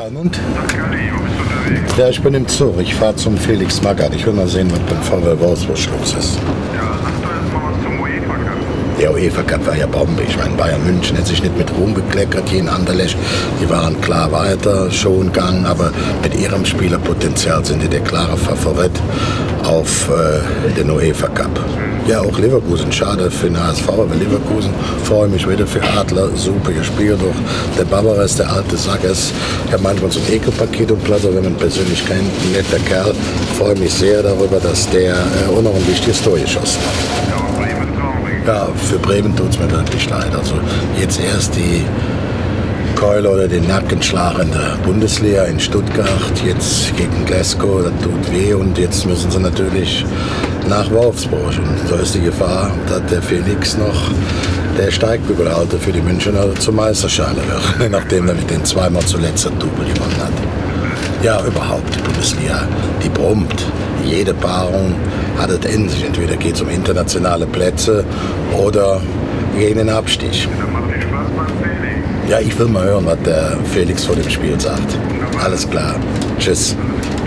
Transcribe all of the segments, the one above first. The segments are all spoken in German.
Und? Ja, ich bin im Zug. Ich fahre zum Felix Magath. Ich will mal sehen, was beim VW Wolfsburg los ist. Ja, sag doch erst mal was zum UEFA Cup. Der UEFA Cup war ja Bombe. Ich meine, Bayern München hat sich nicht mit Ruhm bekleckert, hier in Anderlecht. Die waren klar weiter, schon gegangen, aber mit ihrem Spielerpotenzial sind die der klare Favorit auf den UEFA Cup. Ja, auch Leverkusen, schade für den HSV, aber Leverkusen freue mich wieder für Adler, super gespielt. Auch der Barbares, der alte Sack ist, ich habe manchmal so ein Ekelpaket und Platz, wenn man persönlich kennt, ein netter Kerl, freue mich sehr darüber, dass der auch noch ein wichtiges Tor geschossen hat. Ja, für Bremen tut es mir wirklich leid. Also jetzt erst die Keule oder den Nackenschlag in der Bundesliga in Stuttgart, jetzt gegen Glasgow, das tut weh und jetzt müssen sie natürlich nach Wolfsburg. Und so ist die Gefahr, dass der Felix noch der Steigbügelhalter für die Münchner zur Meisterschale wird, nachdem er mit den zweimal zuletzt ein Double gewonnen hat. Ja, überhaupt, die Bundesliga, die brummt. Jede Paarung hat es in sich. Entweder geht es um internationale Plätze oder gegen den Abstieg. Ja, ich will mal hören, was der Felix vor dem Spiel sagt. Alles klar. Tschüss.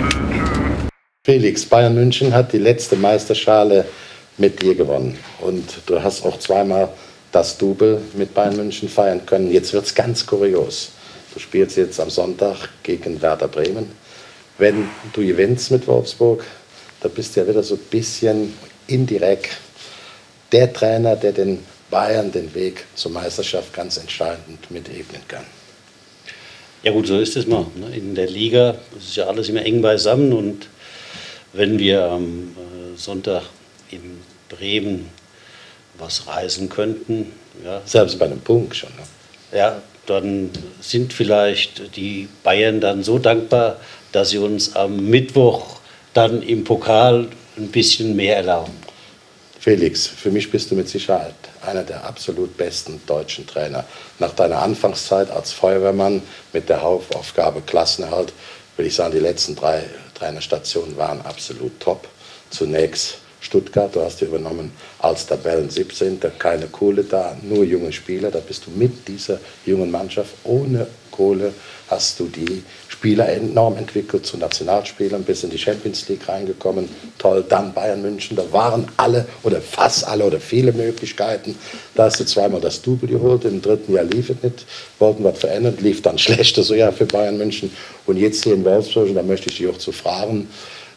Felix, Bayern München hat die letzte Meisterschale mit dir gewonnen. Und du hast auch zweimal das Double mit Bayern München feiern können. Jetzt wird es ganz kurios. Du spielst jetzt am Sonntag gegen Werder Bremen. Wenn du gewinnst mit Wolfsburg, da bist du ja wieder so ein bisschen indirekt der Trainer, der den Bayern den Weg zur Meisterschaft ganz entscheidend mit ebnen kann. Ja gut, so ist es mal. In der Liga ist ja alles immer eng beisammen und wenn wir am Sonntag in Bremen was reißen könnten, ja, selbst bei einem Punkt schon. Ne? Ja, dann sind vielleicht die Bayern dann so dankbar, dass sie uns am Mittwoch dann im Pokal ein bisschen mehr erlauben. Felix, für mich bist du mit Sicherheit einer der absolut besten deutschen Trainer. Nach deiner Anfangszeit als Feuerwehrmann mit der Hauptaufgabe Klassenerhalt, würde ich sagen, die letzten 3 Trainerstationen waren absolut top. Zunächst Stuttgart, du hast die übernommen als Tabellen 17. Keine Kohle da, nur junge Spieler. Da bist du mit dieser jungen Mannschaft ohne Kohle, hast du die Spieler enorm entwickelt zu Nationalspielern, bis in die Champions League reingekommen. Toll, dann Bayern München, da waren alle oder fast alle oder viele Möglichkeiten. Da hast du zweimal das Double geholt, im 3. Jahr lief es nicht, wollten was verändern, lief dann schlechter so ja für Bayern München. Und jetzt hier in Wolfsburg, und da möchte ich dich auch zu fragen,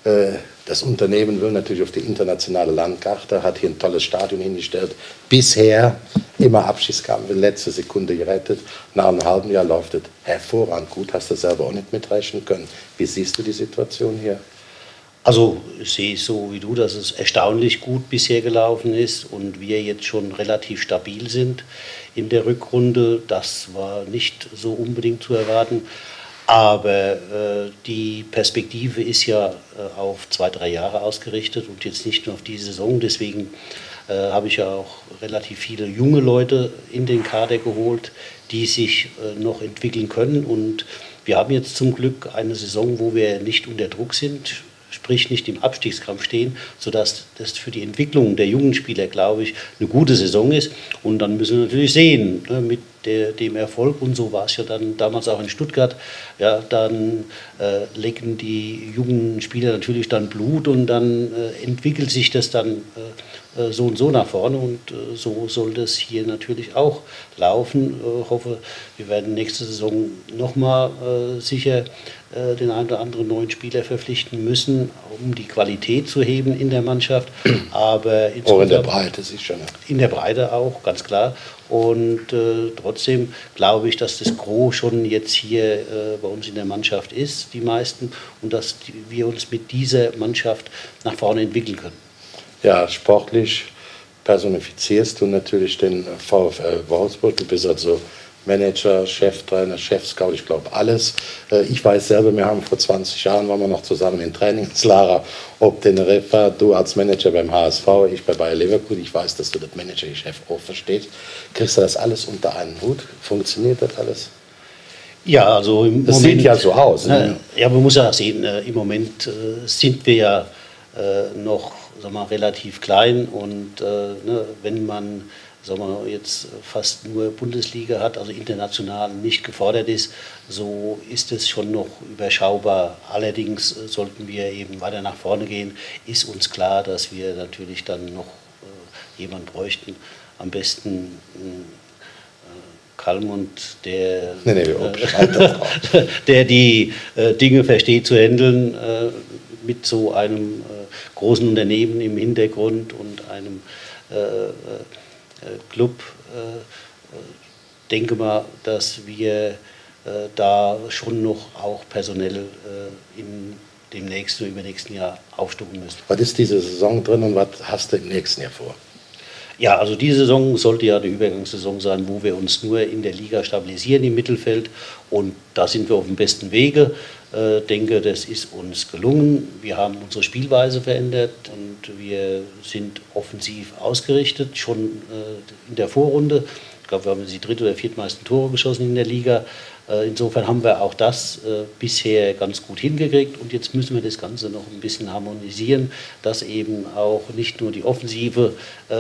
das Unternehmen will natürlich auf die internationale Landkarte, hat hier ein tolles Stadion hingestellt. Bisher immer Abschiedskampf, letzte Sekunde gerettet. Nach einem halben Jahr läuft es hervorragend gut, hast du selber auch nicht mitrechnen können. Wie siehst du die Situation hier? Also ich sehe es so wie du, dass es erstaunlich gut bisher gelaufen ist und wir jetzt schon relativ stabil sind in der Rückrunde. Das war nicht so unbedingt zu erwarten. Aber die Perspektive ist ja auf 2, 3 Jahre ausgerichtet und jetzt nicht nur auf die Saison. Deswegen habe ich ja auch relativ viele junge Leute in den Kader geholt, die sich noch entwickeln können. Und wir haben jetzt zum Glück eine Saison, wo wir nicht unter Druck sind, sprich nicht im Abstiegskampf stehen, sodass das für die Entwicklung der jungen Spieler, glaube ich, eine gute Saison ist. Und dann müssen wir natürlich sehen, ne, mit dem Erfolg, und so war es ja dann damals auch in Stuttgart, ja, dann lecken die jungen Spieler natürlich dann Blut und dann entwickelt sich das dann so und so nach vorne und so soll das hier natürlich auch laufen. Ich hoffe, wir werden nächste Saison nochmal sicher den einen oder anderen neuen Spieler verpflichten müssen, um die Qualität zu heben in der Mannschaft. Aber auch in der Breite sicher. Ne? In der Breite auch, ganz klar. Und trotzdem glaube ich, dass das Gros schon jetzt hier bei uns in der Mannschaft ist, die meisten, und dass wir uns mit dieser Mannschaft nach vorne entwickeln können. Ja, sportlich personifizierst du natürlich den VfL Wolfsburg. Du bist also Manager, Cheftrainer, Chefscout, ich glaube alles. Ich weiß selber, wir haben vor 20 Jahren, waren wir noch zusammen in Trainingslager, ob Teneriffa, du als Manager beim HSV, ich bei Bayer Leverkusen. Ich weiß, dass du das Manager-Geschäft auch verstehst. Kriegst du das alles unter einen Hut? Funktioniert das alles? Ja, also im das Moment... sieht ja so aus. Ne? Ja, man muss ja sehen, im Moment sind wir ja noch, sag mal, relativ klein und ne, wenn man sagen wir, jetzt fast nur Bundesliga hat, also international nicht gefordert ist, so ist es schon noch überschaubar. Allerdings sollten wir eben weiter nach vorne gehen, ist uns klar, dass wir natürlich dann noch jemanden bräuchten, am besten Kalmund, der die Dinge versteht zu handeln, mit so einem großen Unternehmen im Hintergrund und einem Club. Denke mal, dass wir da schon noch auch personell in dem nächsten oder übernächsten Jahr aufstocken müssen. Was ist diese Saison drin und was hast du im nächsten Jahr vor? Ja, also diese Saison sollte ja die Übergangssaison sein, wo wir uns nur in der Liga stabilisieren im Mittelfeld, und da sind wir auf dem besten Wege. Denke, das ist uns gelungen. Wir haben unsere Spielweise verändert und wir sind offensiv ausgerichtet, schon in der Vorrunde. Ich glaube, wir haben die dritt- oder viertmeisten Tore geschossen in der Liga. Insofern haben wir auch das bisher ganz gut hingekriegt, und jetzt müssen wir das Ganze noch ein bisschen harmonisieren, dass eben auch nicht nur die Offensive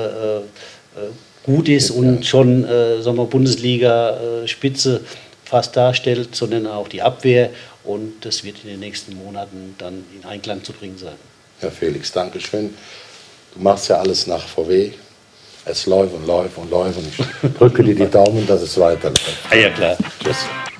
gut ist und schon sagen wir, Bundesliga-Spitze fast darstellt, sondern auch die Abwehr, und das wird in den nächsten Monaten dann in Einklang zu bringen sein. Herr Felix, danke schön. Du machst ja alles nach VW. Es läuft und läuft und läuft, und ich drücke dir die Daumen, dass es weiterläuft. Ja, klar. Tschüss.